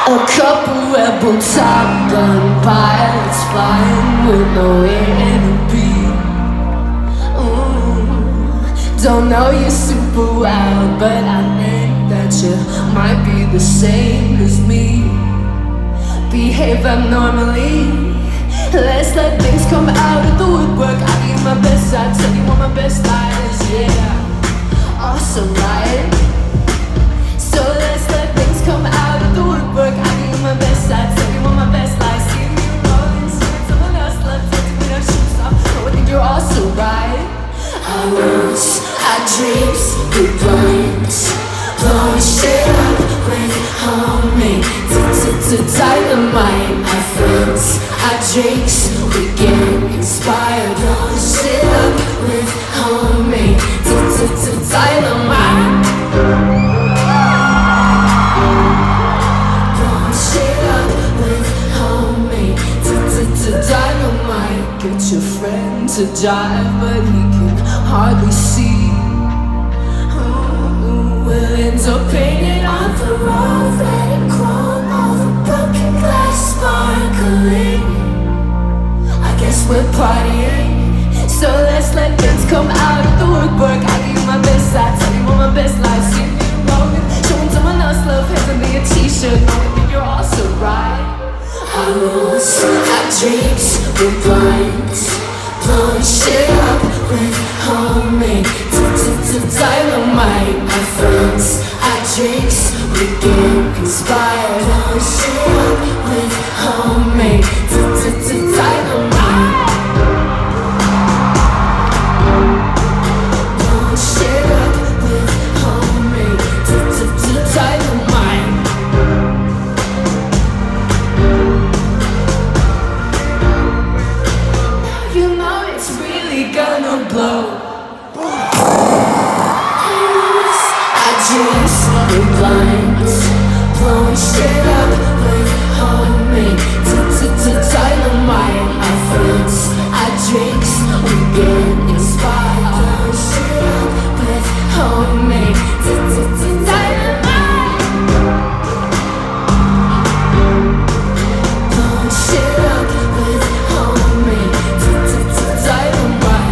A couple rebel Top Gun pilots flying with nowhere to be. Don't know you super well, but I think that you might be the same as me. Behave abnormally. Let's let things come out of the woodwork. I give you my best, I tell you what my best lies. Yeah, awesome, right? So let's let things come out of the woodwork. I give you my best, I tell you what my best lies. See me rolling, seeing someone else left, taking me their shoes off. Oh, I think you're also right. Our rules, our dreams, we blinds, blowing shit up with homemade dynamite. Our friends, our drinks, we get inspired, blowing shit up with homemade dynamite. Blowing shit up with homemade dynamite. Get your friend to drive, but he can hardly see. We'll end up painted on the road, letting chrome, all the broken glass sparkling. I guess we're partying, so let's let things come out of the woodwork. I give you my best, I tell you what my best life. See me rolling, showing someone else love, handing me a t-shirt, knowing that you're also right. Our rules, our dreams, we're blinds, blowing shit up with homemade dynamite. Our friends, our drinks, we get inspired, blowing shit up with homemade dynamite. Blowing shit up with homemade dynamite. You know it's really gonna blow. Dreams, we blinds, blowing shit up with homemade dynamite. Our friends, our drinks, we get inspired, blowing shit up with homemade dynamite. Blowing shit up with homemade dynamite.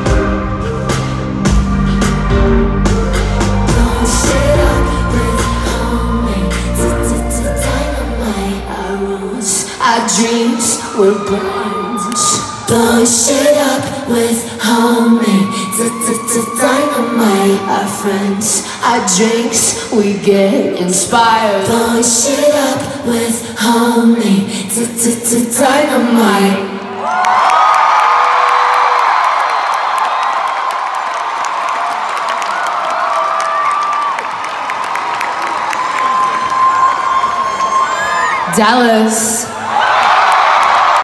Our dreams were blinds, blowing shit up with homemade dynamite. Our friends, our drinks, we get inspired, blowing shit up with homemade dynamite. Dallas.